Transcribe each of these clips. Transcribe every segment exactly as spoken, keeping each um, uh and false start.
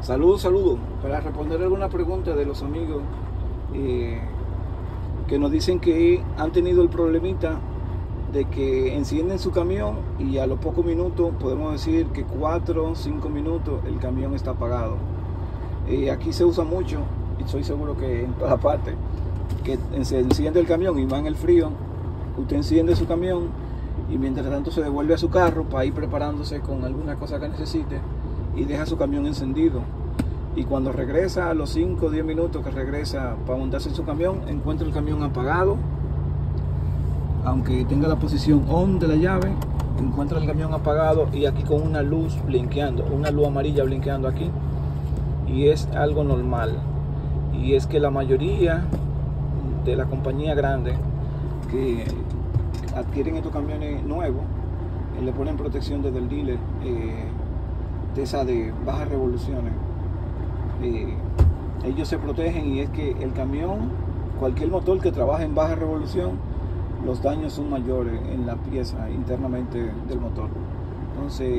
Saludos, saludos. Para responder alguna pregunta de los amigos eh, que nos dicen que han tenido el problemita de que encienden su camión y a los pocos minutos, podemos decir que cuatro o cinco minutos, el camión está apagado. Eh, aquí se usa mucho, y estoy seguro que en toda parte, que se enciende el camión y va en el frío, usted enciende su camión y mientras tanto se devuelve a su carro para ir preparándose con alguna cosa que necesite y deja su camión encendido. Y cuando regresa, a los cinco o diez minutos que regresa para montarse en su camión, encuentra el camión apagado. Aunque tenga la posición on de la llave, encuentra el camión apagado y aquí con una luz blinqueando, una luz amarilla blinqueando aquí. Y es algo normal. Y es que la mayoría de la compañía grande que adquieren estos camiones nuevos, eh, le ponen protección desde el dealer, eh, de esa de bajas revoluciones. Eh, ellos se protegen y es que el camión, cualquier motor que trabaje en baja revolución, los daños son mayores en la pieza internamente del motor. Entonces,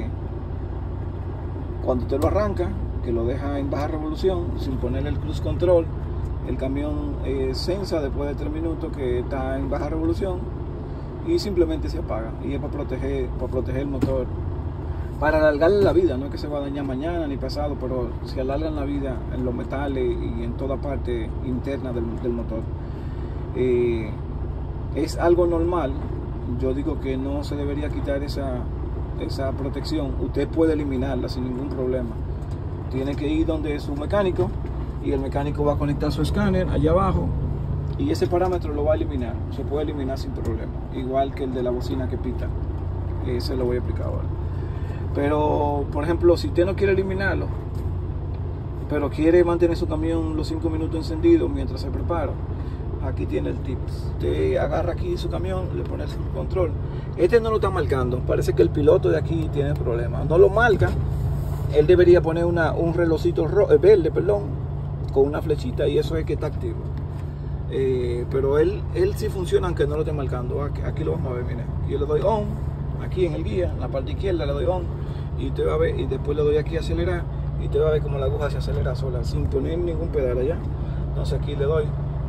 cuando usted lo arranca, que lo deja en baja revolución, sin ponerle el cruise control, el camión eh, sensa después de tres minutos que está en baja revolución y simplemente se apaga. Y es para proteger, para proteger el motor, para alargarle la vida. No es que se va a dañar mañana ni pasado, pero se alargan la vida en los metales y en toda parte interna del, del motor. Eh, es algo normal. Yo digo que no se debería quitar esa, esa protección. Usted puede eliminarla sin ningún problema. Tiene que ir donde su mecánico y el mecánico va a conectar su escáner allá abajo y ese parámetro lo va a eliminar. Se puede eliminar sin problema, igual que el de la bocina que pita. Ese lo voy a explicar ahora. Pero, por ejemplo, si usted no quiere eliminarlo, pero quiere mantener su camión los cinco minutos encendido mientras se prepara, aquí tiene el tip. Usted agarra aquí su camión, le pone el control. Este no lo está marcando, parece que el piloto de aquí tiene problemas. No lo marca. Él debería poner una, un relojito ro eh, verde, perdón, con una flechita, y eso es que está activo. Eh, pero él, él sí funciona aunque no lo esté marcando. Aquí, aquí lo vamos a ver, mire. Yo le doy on, aquí en el guía, en la parte izquierda le doy on, y usted va a ver, y después le doy aquí a acelerar, y usted va a ver como la aguja se acelera sola, sin poner ningún pedal allá. Entonces aquí le doy.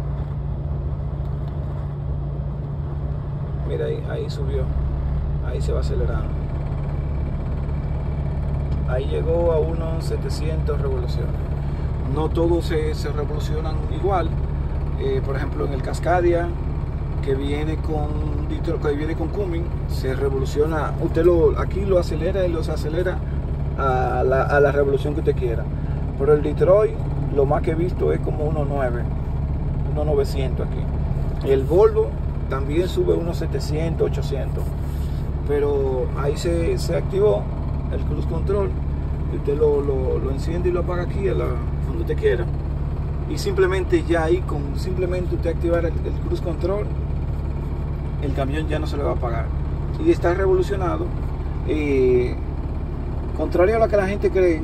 Mira ahí, ahí subió, ahí se va acelerando. Ahí llegó a unos setecientos revoluciones. No todos se, se revolucionan igual. Eh, por ejemplo, en el Cascadia, que viene con que viene con Cummins, se revoluciona. Usted lo, aquí lo acelera y lo acelera a la, a la revolución que usted quiera. Pero el Detroit, lo más que he visto es como unos nueve, unos novecientos aquí. El Volvo también sube unos setecientos, ochocientos. Pero ahí se, se activó el cruise control, usted lo, lo, lo enciende y lo apaga aquí a la, donde usted quiera, y simplemente ya ahí con simplemente usted activar el, el cruise control, el camión ya no se le va a apagar y está revolucionado. Eh, contrario a lo que la gente cree,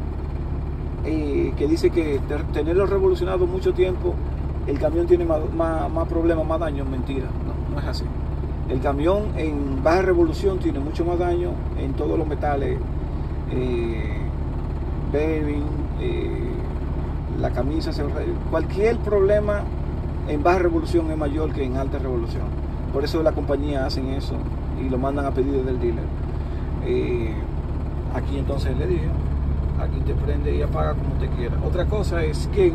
eh, que dice que tenerlo revolucionado mucho tiempo el camión tiene más, más, más problemas, más daño. Mentira, no, no es así. El camión en baja revolución tiene mucho más daño en todos los metales, eh, bearing, eh, la camisa, cualquier problema en baja revolución es mayor que en alta revolución. Por eso la compañía hacen eso y lo mandan a pedido del dealer. Eh, aquí entonces le dije, aquí te prende y apaga como te quiera. Otra cosa es que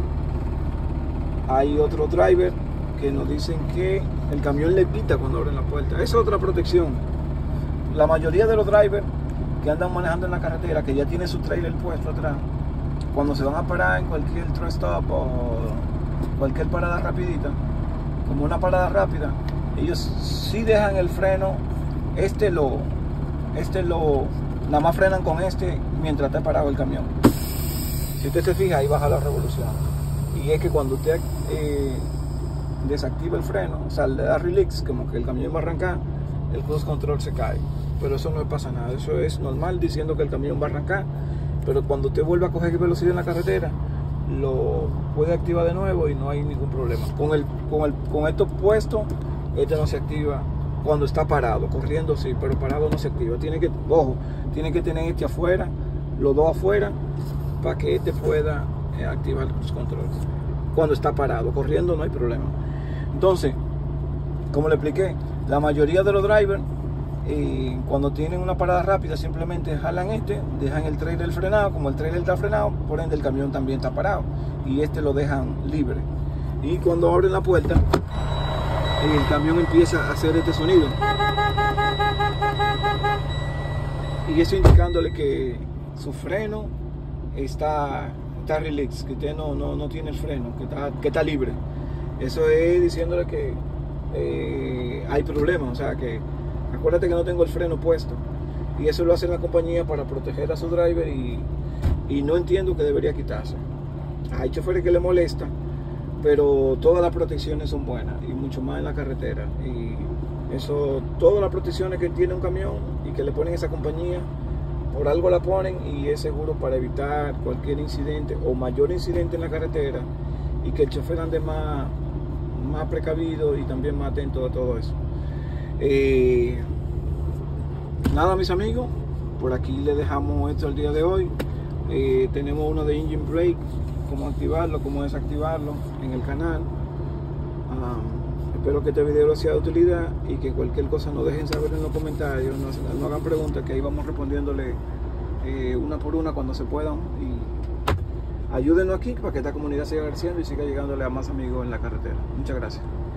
hay otro driver que nos dicen que el camión le pita cuando abren la puerta. Esa es otra protección. La mayoría de los drivers que andan manejando en la carretera, que ya tienen su trailer puesto atrás, cuando se van a parar en cualquier truck stop o cualquier parada rapidita, como una parada rápida, ellos sí dejan el freno, este lo, este lo, nada más frenan con este mientras está parado el camión. Si usted se fija, ahí baja la revolución. Y es que cuando usted eh, desactiva el freno, o sea, le da release, como que el camión va a arrancar, el cruise control se cae. Pero eso no pasa nada, eso es normal diciendo que el camión va a arrancar. Pero cuando usted vuelve a coger velocidad en la carretera, lo puede activar de nuevo y no hay ningún problema. Con, el, con, el, con esto puesto, este no se activa cuando está parado, corriendo sí, pero parado no se activa. Tiene que, ojo, tiene que tener este afuera, los dos afuera, para que este pueda eh, activar el cruise control. Cuando está parado, corriendo no hay problema. Entonces, como le expliqué, la mayoría de los drivers eh, cuando tienen una parada rápida simplemente jalan este, dejan el trailer frenado. Como el trailer está frenado, por ende el camión también está parado y este lo dejan libre. Y cuando abren la puerta, el camión empieza a hacer este sonido, y eso indicándole que su freno está, está relax, que usted no, no, no tiene el freno, que está, que está libre. Eso es diciéndole que eh, hay problemas, o sea que acuérdate que no tengo el freno puesto, y eso lo hace la compañía para proteger a su driver, y, y no entiendo que debería quitarse. Hay choferes que le molesta, pero todas las protecciones son buenas, y mucho más en la carretera. Y eso, todas las protecciones que tiene un camión y que le ponen esa compañía, por algo la ponen, y es seguro para evitar cualquier incidente o mayor incidente en la carretera, y que el chofer ande más, más precavido y también más atento a todo eso. Eh, nada, mis amigos, por aquí les dejamos esto el día de hoy. Eh, tenemos uno de engine brake, cómo activarlo, cómo desactivarlo en el canal. Um, espero que este video les sea de utilidad, y que cualquier cosa nos dejen saber en los comentarios, nos, nos hagan preguntas, que ahí vamos respondiéndole eh, una por una cuando se puedan, y ayúdenos aquí para que esta comunidad siga creciendo y siga llegándole a más amigos en la carretera. Muchas gracias.